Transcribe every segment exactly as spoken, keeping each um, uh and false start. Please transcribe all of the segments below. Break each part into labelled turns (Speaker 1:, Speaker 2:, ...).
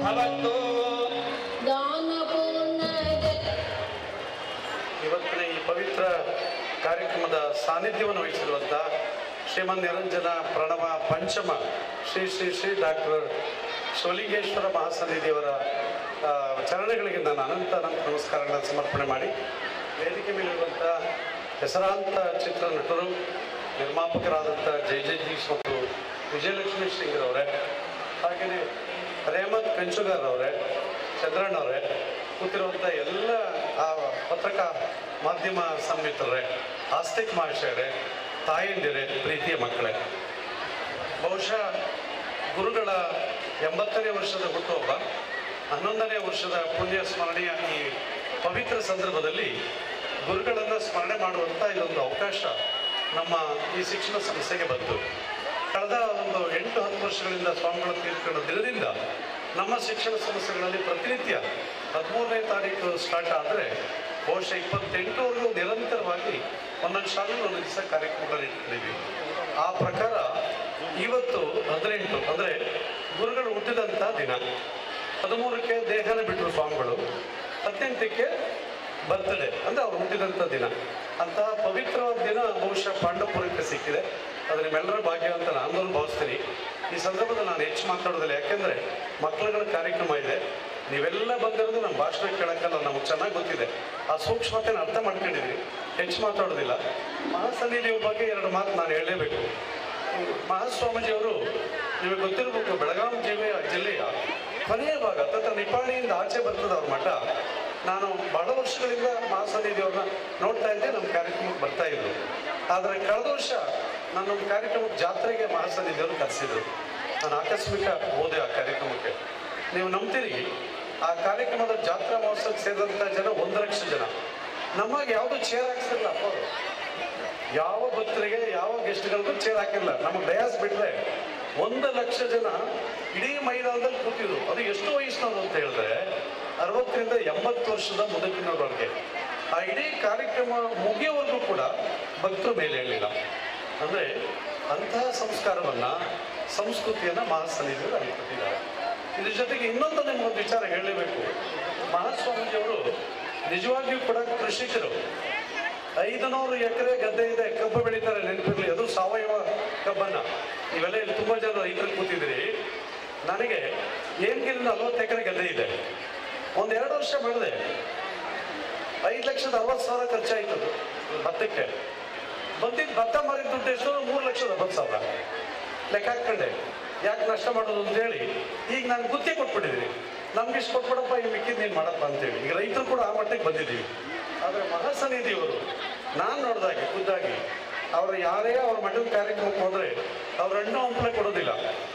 Speaker 1: ಭವತ್ತು.
Speaker 2: ಇವತ್ತಿನ ಈ ಪವಿತ್ರ ಕಾರ್ಯಕ್ರಮದ ಸಾನ್ನಿಧ್ಯವನ್ನು ವಹಿಸಿರುವಂಥ ಶ್ರೀಮನ್ ನಿರಂಜನ ಪ್ರಣವ ಪಂಚಮ ಶ್ರೀ ಶ್ರೀ ಶ್ರೀ ಡಾಕ್ಟರ್ ಶಿವಲಿಂಗೇಶ್ವರ ಮಹಾಸನ್ನಿಧಿಯವರ ಚರಣಗಳಿಗೆ ನಾನು ಅನಂತ ಅನಂತ ನಮಸ್ಕಾರಗಳನ್ನು ಸಮರ್ಪಣೆ ಮಾಡಿ, ವೇದಿಕೆ ಮೇಲಿರುವಂಥ ಹೆಸರಾಂತ ಚಿತ್ರ ನಟರು ನಿರ್ಮಾಪಕರಾದಂಥ ಜೈ ಜಗದೀಶ್ ಮತ್ತು ವಿಜಯಲಕ್ಷ್ಮಿ ಶ್ರೀಂಗರವರೇ, ಹಾಗೆಯೇ ರೇಮತ್ ಕಂಚುಗಾರ್ ಅವರೇ, ಚಂದ್ರಣ್ಣವರೇ, ಕೂತಿರುವಂಥ ಎಲ್ಲ ಆ ಪತ್ರಿಕಾ ಮಾಧ್ಯಮ ಸಂಮಿತ್ರರೇ, ಆಸ್ತಿಕ್ ಮಹಾಶಯರೇ, ತಾಯಂದಿರೇ, ಪ್ರೀತಿಯ ಮಕ್ಕಳೇ, ಬಹುಶಃ ಗುರುಗಳ ಎಂಬತ್ತನೇ ವರ್ಷದ ಹುಟ್ಟುಹಬ್ಬ, ಹನ್ನೊಂದನೇ ವರ್ಷದ ಪುಣ್ಯ ಸ್ಮರಣೆಯ ಈ ಪವಿತ್ರ ಸಂದರ್ಭದಲ್ಲಿ ಗುರುಗಳನ್ನು ಸ್ಮರಣೆ ಮಾಡುವಂಥ ಇದೊಂದು ಅವಕಾಶ ನಮ್ಮ ಈ ಶಿಕ್ಷಣ ಸಂಸ್ಥೆಗೆ ಬಂತು. ಕಳೆದ ಒಂದು ಎಂಟು ಹತ್ತು ವರ್ಷಗಳಿಂದ ಸ್ವಾಮಿಗಳ ತೀರ್ಕೊಂಡ ದಿನದಿಂದ ನಮ್ಮ ಶಿಕ್ಷಣ ಸಂಸ್ಥೆಗಳಲ್ಲಿ ಪ್ರತಿನಿತ್ಯ ಹದಿಮೂರನೇ ತಾರೀಕು ಸ್ಟಾರ್ಟ್ ಆದರೆ ಬಹುಶಃ ಇಪ್ಪತ್ತೆಂಟರವರೆಗೂ ನಿರಂತರವಾಗಿ ಒಂದೊಂದು ಶಾಲೆಗೆ ಒಂದೊಂದು ದಿವಸ ಕಾರ್ಯಕ್ರಮಗಳನ್ನು ಇಟ್ಕೊಂಡಿದ್ದೀವಿ. ಆ ಪ್ರಕಾರ ಇವತ್ತು ಹದಿನೆಂಟು ಅಂದರೆ ಗುರುಗಳು ಹುಟ್ಟಿದಂಥ ದಿನ. ಹದಿಮೂರಕ್ಕೆ ದೇಹನ ಬಿಟ್ಟರು ಸ್ವಾಮಿಗಳು, ಹದಿನೆಂಟಕ್ಕೆ ಬರ್ತ್ಡೇ ಅಂದರೆ ಅವ್ರು ಹುಟ್ಟಿದಂಥ ದಿನ. ಅಂತಹ ಪವಿತ್ರವಾದ ದಿನ ಬಹುಶಃ ಪಾಂಡವಪುರಕ್ಕೆ ಸಿಕ್ಕಿದೆ. ಅದು ನಿಮ್ಮೆಲ್ಲರ ಭಾಗ್ಯ ಅಂತ ನಾನು ಭಾವಿಸ್ತೀನಿ. ಈ ಸಂದರ್ಭದಲ್ಲಿ ನಾನು ಹೆಚ್ಚು ಮಾತಾಡೋದಿಲ್ಲ, ಯಾಕೆಂದರೆ ಮಕ್ಕಳುಗಳ ಕಾರ್ಯಕ್ರಮ ಇದೆ. ನೀವೆಲ್ಲ ಬಂದಿರೋದು ನಮ್ಮ ಭಾಷಣ ಕೇಳೋಕ್ಕಲ್ಲ, ನಮಗೆ ಚೆನ್ನಾಗಿ ಗೊತ್ತಿದೆ. ಆ ಸೂಕ್ಷ್ಮತೆನ ಅರ್ಥ ಮಾಡ್ಕೊಂಡಿದ್ದೀವಿ. ಹೆಚ್ಚು ಮಾತಾಡೋದಿಲ್ಲ. ಮಹಾಸನ್ನಿಧಿಯ ಬಗ್ಗೆ ಎರಡು ಮಾತು ನಾನು ಹೇಳಲೇಬೇಕು. ಮಹಾಸ್ವಾಮೀಜಿಯವರು ನಿಮಗೆ ಗೊತ್ತಿರಬೇಕು, ಬೆಳಗಾವಿ ಜಿಲ್ಲೆಯ ಜಿಲ್ಲೆಯ ಕೊನೆಯ ಭಾಗ ತತ್ರ ನಿಪಾಣಿಯಿಂದ ಆಚೆ ಬರ್ತದೆ ಅವ್ರ ಮಠ. ನಾನು ಬಹಳ ವರ್ಷಗಳಿಂದ ಮಹಾಸನ್ನಿಧಿಯವ್ರನ್ನ ನೋಡ್ತಾ ಇದ್ದೆ, ನಮ್ಮ ಕಾರ್ಯಕ್ರಮಕ್ಕೆ ಬರ್ತಾ ಇದ್ರು. ಆದರೆ ಕಳೆದ ವರ್ಷ ನಾನು ನಮ್ಮ ಕಾರ್ಯಕ್ರಮಕ್ಕೆ ಜಾತ್ರೆಗೆ ಮಹಾಸನ್ನಿಧಿಯವರು ಕರೆಸಿದ್ರು. ನಾನು ಆಕಸ್ಮಿಕ ಹೋದೆ ಆ ಕಾರ್ಯಕ್ರಮಕ್ಕೆ. ನೀವು ನಂಬ್ತೀರಿ, ಆ ಕಾರ್ಯಕ್ರಮದ ಜಾತ್ರಾ ಮಹೋತ್ಸವಕ್ಕೆ ಸೇರಿದಂಥ ಜನ ಒಂದು ಲಕ್ಷ ಜನ. ನಮಗೆ ಯಾವುದು ಚೇರ್ ಹಾಕ್ಸಿರಲ್ಲ ಅಪ್ಪ ಅವರು. ಯಾವ ಭಕ್ತರಿಗೆ ಯಾವ ಗೆಸ್ಟ್ಗಳಿಗೂ ಚೇರ್ ಹಾಕಿಲ್ಲ. ನಮಗೆ ಡಯಾಸ್ ಬಿಟ್ಟರೆ ಒಂದು ಲಕ್ಷ ಜನ ಇಡೀ ಮೈದಾನದಲ್ಲಿ ಕೂತಿದ್ರು. ಅದು ಎಷ್ಟು ವಯಸ್ಸಿನವರು ಅಂತ ಹೇಳಿದ್ರೆ ಅರವತ್ತರಿಂದ ಎಂಬತ್ತು ವರ್ಷದ ಮುದುಕಿನವರೊಳಗೆ. ಆ ಇಡೀ ಕಾರ್ಯಕ್ರಮ ಮುಗಿಯೋವರೆಗೂ ಕೂಡ ಭಕ್ತರು ಮೇಲೆ ಹೇಳಿಲ್ಲ. ಅಂದರೆ ಅಂತಹ ಸಂಸ್ಕಾರವನ್ನು, ಸಂಸ್ಕೃತಿಯನ್ನು ಮಹಾಸನ್ನಿಧಿಯವರು ಅನುಕೊಟ್ಟಿದ್ದಾರೆ. ಇದ್ರ ಜೊತೆಗೆ ಇನ್ನೊಂದು ನಿಮಗೊಂದು ವಿಚಾರ ಹೇಳಲೇಬೇಕು. ಮಹಾಸ್ವಾಮೀಜಿಯವರು ನಿಜವಾಗಿಯೂ ಕೂಡ ಕೃಷಿಕರು. ಐದು ನೂರು ಎಕರೆ ಗದ್ದೆ ಇದೆ, ಕಬ್ಬು ಬೆಳೀತಾರೆ, ನೆನಪಿರಲಿ. ಅದು ಸಾವಯವ ಕಬ್ಬನ್ನು. ನೀವೆಲ್ಲ ಇಲ್ಲಿ ತುಂಬ ಜನ ರೈತರು ಕೂತಿದ್ದೀರಿ. ನನಗೆ ಏನ್ಗಿಲ್ಲ ನಲ್ವತ್ತು ಎಕರೆ ಗದ್ದೆ ಇದೆ. ಒಂದು ಎರಡು ವರ್ಷ ಮಾಡಿದೆ, ಐದು ಲಕ್ಷದ ಅರವತ್ತು ಸಾವಿರ ಖರ್ಚಾಯ್ತದು ಭತ್ತಕ್ಕೆ. ಬಂದಿದ್ದು ಭತ್ತ ಮಾರಿದ ದುಡ್ಡು ಎಷ್ಟು? ಮೂರು ಲಕ್ಷದ ಅರವತ್ತು ಸಾವಿರ ಲೆಕ್ಕ ಹಾಕ್ಕೊಂಡೆ. ಯಾಕೆ ನಷ್ಟ ಮಾಡೋದು ಅಂತೇಳಿ ಈಗ ನಾನು ಗುತ್ತಿ ಕೊಟ್ಬಿಟ್ಟಿದ್ದೀನಿ. ನಮ್ಗೆ ಇಷ್ಟು ಕೊಟ್ಬಿಡಪ್ಪ, ಈ ಮಿಕ್ಕಿದ್ದು ನೀನು ಮಾಡಪ್ಪ ಅಂತೇಳಿ. ಈಗ ರೈತರು ಕೂಡ ಆ ಮಟ್ಟಿಗೆ ಬಂದಿದ್ದೀವಿ. ಆದರೆ ಮಹಾಸನ್ನಿಧಿಯವರು ನಾನು ನೋಡಿದಾಗೆ ಖುದ್ದಾಗಿ ಅವರು ಯಾರೇ ಅವ್ರ ಮಠದ ಕಾರ್ಯಕ್ರಮಕ್ಕೆ ಹೋದರೆ ಅವ್ರ ಹಣ್ಣು ಹಂಪಲೆ ಕೊಡೋದಿಲ್ಲ,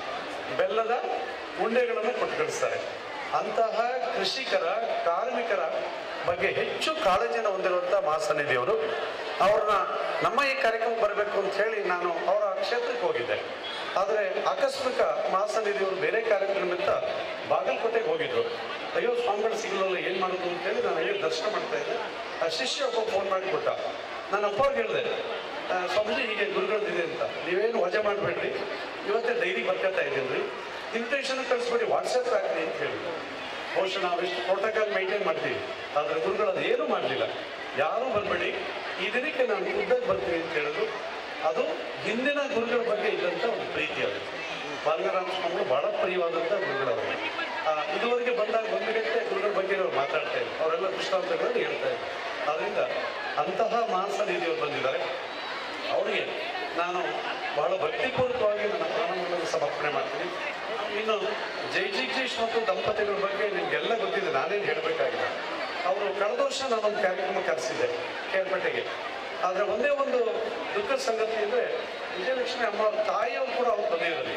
Speaker 2: ಬೆಲ್ಲದ ಉಂಡೆಗಳನ್ನು ಕೊಟ್ಟು ಕಳಿಸ್ತಾರೆ. ಅಂತಹ ಕೃಷಿಕರ, ಕಾರ್ಮಿಕರ ಬಗ್ಗೆ ಹೆಚ್ಚು ಕಾಳಜಿಯನ್ನು ಹೊಂದಿರುವಂಥ ಮಹಾಸನ್ನಿಧಿಯವರು ಅವ್ರನ್ನ ನಮ್ಮ ಈ ಕಾರ್ಯಕ್ರಮಕ್ಕೆ ಬರಬೇಕು ಅಂತ ಹೇಳಿ ನಾನು ಅವರ ಕ್ಷೇತ್ರಕ್ಕೆ ಹೋಗಿದ್ದೆ. ಆದರೆ ಆಕಸ್ಮಿಕ ಮಹಾಸನ್ನಿಧಿಯವರು ಬೇರೆ ಕಾರ್ಯಕ್ರಮ ನಿಮಿತ್ತ ಬಾಗಲಕೋಟೆಗೆ ಹೋಗಿದ್ರು. ಅಯ್ಯೋ ಸ್ವಾಮಿಗಳು ಸಿಗಲಿಲ್ಲ, ಏನು ಮಾಡೋದು ಅಂತೇಳಿ ನಾನು ಹೇಳಿ ದರ್ಶನ ಮಾಡ್ತಾ ಇದ್ದೆ. ಆ ಶಿಷ್ಯ ಒಬ್ಬ ಫೋನ್ ಮಾಡಿಬಿಟ್ಟ. ನಾನು ಅಪ್ಪವ್ರಿಗೆ ಹೇಳಿದೆ, ಸ್ವಾಮೀಜಿ ಹೀಗೆ ಗುರುಗಳದಿದೆ ಅಂತ, ನೀವೇನು ವಜಾ ಮಾಡಬೇಡ್ರಿ, ಇವತ್ತೇ ಡೈರಿ ಬರ್ಕೊತಾ ಇದ್ದೀನಿ ರೀ, ಇನ್ವಿಟೇಷನ್ ಕಳಿಸ್ಬೇಡಿ, ವಾಟ್ಸಪ್ ಹಾಕ್ರಿ ಅಂತ ಹೇಳಿದ್ರು. ಬಹುಶಃ ನಾವು ಎಷ್ಟು ಪ್ರೋಟೋಕಾಲ್ ಮೇಂಟೈನ್ ಮಾಡ್ತೀವಿ, ಆದರೆ ಗುರುಗಳು ಅದು ಏನೂ ಮಾಡಲಿಲ್ಲ. ಯಾರೂ ಬರಬೇಡಿ, ಈ ದಿನಕ್ಕೆ ನಾನು ಖುದ್ದಾಗಿ ಬರ್ತೀನಿ ಅಂತ ಹೇಳಿದ್ರು. ಅದು ಹಿಂದಿನ ಗುರುಗಳ ಬಗ್ಗೆ ಇದ್ದಂಥ ಒಂದು ಪ್ರೀತಿ. ಅದು ಪಾಲ್ಗರಾಮ ಸ್ವಾಮಿಗಳು ಭಾಳ ಪ್ರಿಯವಾದಂಥ ಗುರುಗಳವರು. ಇದುವರೆಗೆ ಬಂದಾಗ ಒಂದು ಗಂಟೆ ಗುರುಗಳ ಬಗ್ಗೆ ಅವ್ರು ಮಾತಾಡ್ತಾ ಇದ್ರು, ಅವರೆಲ್ಲ ದೃಷ್ಟಾಂತಗಳನ್ನು ಹೇಳ್ತಾ ಇದ್ರು. ಆದ್ದರಿಂದ ಅಂತಹ ಮಹಾಸನ್ನಿಧಿಯವರು ಬಂದಿದ್ದಾರೆ. ಅವರಿಗೆ ನಾನು ಬಹಳ ಭಕ್ತಿಪೂರ್ವಕವಾಗಿ ನನ್ನ ಪ್ರಾಣಗಳನ್ನು ಸಮರ್ಪಣೆ ಮಾಡ್ತೀನಿ. ಇನ್ನು ಜೈ ಜಗದೀಶ್ ಮತ್ತು ದಂಪತಿಗಳ ಬಗ್ಗೆ ನಿಮಗೆಲ್ಲ ಗೊತ್ತಿದೆ, ನಾನೇನು ಹೇಳಬೇಕಾಗಿಲ್ಲ. ಅವರು ಕಳೆದ ವರ್ಷ ನಾನೊಂದು ಕಾರ್ಯಕ್ರಮ ಕರೆಸಿದ್ದೆ ಕೇರ್ಪೇಟೆಗೆ. ಆದರೆ ಒಂದೇ ಒಂದು ದುಃಖದ ಸಂಗತಿ ಅಂದರೆ ವಿಜಯಲಕ್ಷ್ಮಿ ಅಮ್ಮ ಅವ್ರ ತಾಯಿಯವರು ಕೂಡ ಅವ್ರು ಬಂದಿರೋದು,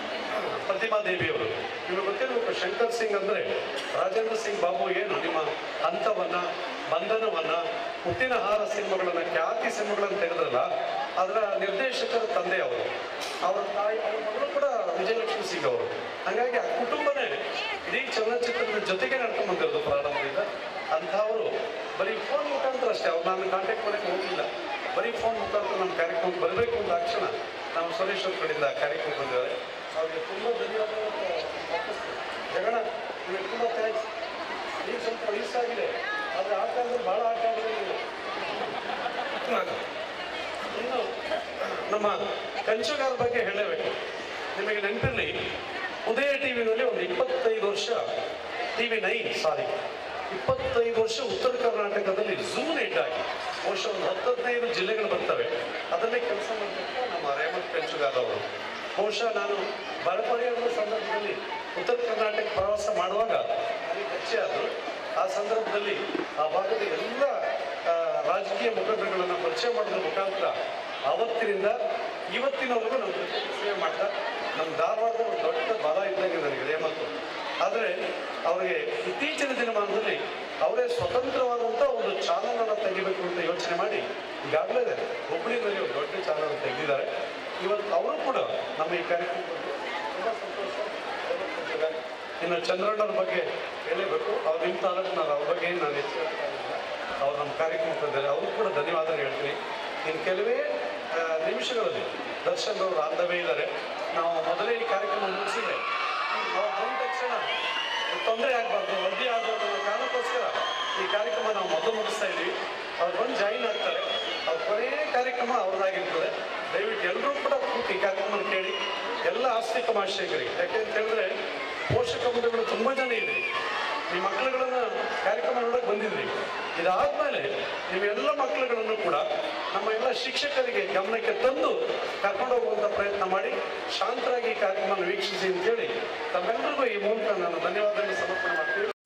Speaker 2: ಪ್ರತಿಮಾ ದೇವಿಯವರು. ನಿಮಗೆ ಗೊತ್ತಿರಬೇಕು, ಶಂಕರ್ ಸಿಂಗ್ ಅಂದರೆ ರಾಜೇಂದ್ರ ಸಿಂಗ್ ಬಾಬು ಏನು ನಿಮ್ಮ ಹಂತವನ್ನು, ಬಂಧನವನ್ನು, ಮುತ್ತಿನ ಹಾರ ಸಿನಿಮಾಗಳನ್ನು, ಖ್ಯಾತಿ ಸಿನಿಮಾಗಳನ್ನು ತೆಗೆದ್ರಲ್ಲ, ಅದರ ನಿರ್ದೇಶಕರ ತಂದೆ ಅವರು. ಅವರ ತಾಯಿ, ಅವರ ಮಗಳು ಕೂಡ ವಿಜಯಲಕ್ಷ್ಮಿ ಸಿಂಗ್ ಅವರು. ಹಾಗಾಗಿ ಆ ಕುಟುಂಬನೇ ಇಡೀ ಚಲನಚಿತ್ರದ ಜೊತೆಗೆ ನಡ್ಕೊಂಡು ಬಂದಿರೋದು ಪ್ರಾರಂಭದಿಂದ. ಅಂಥವರು ಬರೀ ಫೋನ್ ಮುಖಾಂತರ ಅಷ್ಟೇ, ಅವ್ರು ನಾನು ಕಾಂಟ್ಯಾಕ್ಟ್ ಮಾಡೋಕ್ಕೆ ಹೋಗಿಲ್ಲ. ಬರೀ ಫೋನ್ ಮುಖಾಂತರ ನಮ್ಮ ಕಾರ್ಯಕ್ರಮಕ್ಕೆ ಬರಬೇಕು ಅಂದ ತಕ್ಷಣ ನಾವು ಸುರೇಶ್ ಅವ್ರ ಕಡೆಯಿಂದ ಕಾರ್ಯಕ್ರಮ ಬಂದಿದ್ದಾರೆ. ಅವ್ರಿಗೆ ತುಂಬ ಧನ್ಯವಾದ. ಜಗಣ ನಿಮಗೆ ತುಂಬ ಥ್ಯಾಂಕ್ಸ್. ಈಗ ಸ್ವಲ್ಪ ವಯಸ್ಸಾಗಿದೆ, ಆದರೆ ಆ ಕಾಲದಲ್ಲಿ ಭಾಳ ಆಟ ಆಡಿದ್ರೆ ನೀವು. ಇನ್ನು ನಮ್ಮ ಕಂಚುಗಾರ ಬಗ್ಗೆ ಹೇಳಬೇಕು. ನಿಮಗೆ ನೆನಪಿರಲಿ, ಉದಯ ಟಿ ವಿನಲ್ಲಿ ಒಂದು ಇಪ್ಪತ್ತೈದು ವರ್ಷ ಟಿ ವಿ ನೈನ್ ಸಾರಿ ಇಪ್ಪತ್ತೈದು ವರ್ಷ ಉತ್ತರ ಕರ್ನಾಟಕದಲ್ಲಿ ಝೂನ್ ಹೆಡ್ ಆಗಿ ಬಹುಶಃ ಒಂದು ಹತ್ತು ಹದಿನೈದು ಜಿಲ್ಲೆಗಳು ಬರ್ತವೆ, ಅದನ್ನೇ ಕೆಲಸ ಮಾಡಬೇಕು ನಮ್ಮ ರೇಮಂತ್ ಕಂಚುಗಾರ ಅವರು. ಬಹುಶಃ ನಾನು ಬರಪರಿಯಾದ ಸಂದರ್ಭದಲ್ಲಿ ಉತ್ತರ ಕರ್ನಾಟಕ ಪ್ರವಾಸ ಮಾಡುವಾಗ ನನಗೆ ಪರಿಚಯ ಆದರು. ಆ ಸಂದರ್ಭದಲ್ಲಿ ಆ ಭಾಗದ ಎಲ್ಲ ರಾಜಕೀಯ ಮುಖಂಡರುಗಳನ್ನು ಪರಿಚಯ ಮಾಡೋದ್ರ ಮುಖಾಂತರ ಆವತ್ತಿನಿಂದ ಇವತ್ತಿನವರೆಗೂ ನಮ್ಮ ಜೊತೆ ಸೇವೆ ಮಾಡ್ತಾ ನಮ್ಮ ಧಾರವಾಡದ ಒಂದು ದೊಡ್ಡ ಬಲ ಇದ್ದಂಗೆ ನನಗೆ ರೇಮಂತ್. ಆದರೆ ಅವರಿಗೆ ಇತ್ತೀಚಿನ ದಿನಮಾನದಲ್ಲಿ ಅವರೇ ಸ್ವತಂತ್ರವಾದಂಥ ಒಂದು ಚಾನಲನ್ನು ತೆಗಿಬೇಕು ಅಂತ ಯೋಚನೆ ಮಾಡಿ ಈಗಾಗಲೇ ಹುಬ್ಬಳ್ಳಿನಲ್ಲಿ ಒಂದು ದೊಡ್ಡ ಚಾನಲ್ ತೆಗೆದಿದ್ದಾರೆ. ಇವತ್ತು ಅವರು ಕೂಡ ನಮ್ಮ ಈ ಕಾರ್ಯಕ್ರಮದಲ್ಲಿ ತುಂಬ ಸಂತೋಷ. ಇನ್ನು ಚಂದ್ರಣ್ಣವ್ರ ಬಗ್ಗೆ ಹೇಳಬೇಕು. ಅವ್ರು ನಿಮ್ಮ ತಾಲೂಕು ನಾನು ಅವ್ರ ಬಗ್ಗೆ ನಾನು ಹೆಚ್ಚು ಹೇಳೋಕ್ಕಾಗಿಲ್ಲ. ಅವ್ರು ನಮ್ಮ ಕಾರ್ಯಕ್ರಮ ತಂದಿದ್ದಾರೆ, ಅವರು ಕೂಡ ಧನ್ಯವಾದ ಹೇಳ್ತೀನಿ. ಇನ್ನು ಕೆಲವೇ ನಿಮಿಷಗಳಲ್ಲಿ ದರ್ಶನ್ ಅವರು ಆಂಧವೇ ಇದ್ದಾರೆ. ನಾವು ಮೊದಲೇ ಈ ಕಾರ್ಯಕ್ರಮ ಮುಗಿಸಿದ್ರೆ ನಾವು ಬಂದ ತಕ್ಷಣ ತೊಂದರೆ ಆಗಬಾರ್ದು, ವರದಿ ಆಗಬಾರ್ದು ಅನ್ನೋ ಕಾರಣಕ್ಕೋಸ್ಕರ ಈ ಕಾರ್ಯಕ್ರಮ ನಾವು ಮೊದಲು ಮುಗಿಸ್ತಾ ಇದ್ದೀವಿ. ಅವ್ರು ಬಂದು ಜಾಯಿನ್ ಆಗ್ತಾರೆ. ಅವ್ರ ಕೊನೆಯ ಕಾರ್ಯಕ್ರಮ ಅವ್ರದ್ದಾಗಿರ್ತದೆ. ದಯವಿಟ್ಟು ಎಲ್ಲರೂ ಕೂಡ ಕೂತು ಈ ಕಾರ್ಯಕ್ರಮ ಕೇಳಿ. ಎಲ್ಲ ಆಸ್ತಿಕ ಮಹಾಶಯಗಳಿಗೆ, ಯಾಕೆ ಅಂತ ಹೇಳಿದ್ರೆ ಪೋಷಕ ಮೃಗಗಳು ತುಂಬ ಜನ ಇದ್ರಿ, ನಿಮ್ಮ ಮಕ್ಕಳುಗಳನ್ನು ಕಾರ್ಯಕ್ರಮ ನೋಡೋಕೆ ಬಂದಿದ್ರಿ. ಇದಾದ್ಮೇಲೆ ನೀವೆಲ್ಲ ಮಕ್ಕಳುಗಳನ್ನು ಕೂಡ ನಮ್ಮ ಎಲ್ಲ ಶಿಕ್ಷಕರಿಗೆ ಗಮನಕ್ಕೆ ತಂದು ಕರ್ಕೊಂಡು ಹೋಗುವಂಥ ಪ್ರಯತ್ನ ಮಾಡಿ ಶಾಂತರಾಗಿ ಈ ಕಾರ್ಯಕ್ರಮ ವೀಕ್ಷಿಸಿ ಅಂತೇಳಿ ತಮ್ಮೆಲ್ಲರಿಗೂ ಈ ಮೂಲಕ ನಾನು ಧನ್ಯವಾದಗಳನ್ನು ಸಮರ್ಪಣೆ ಮಾಡ್ತೀವಿ.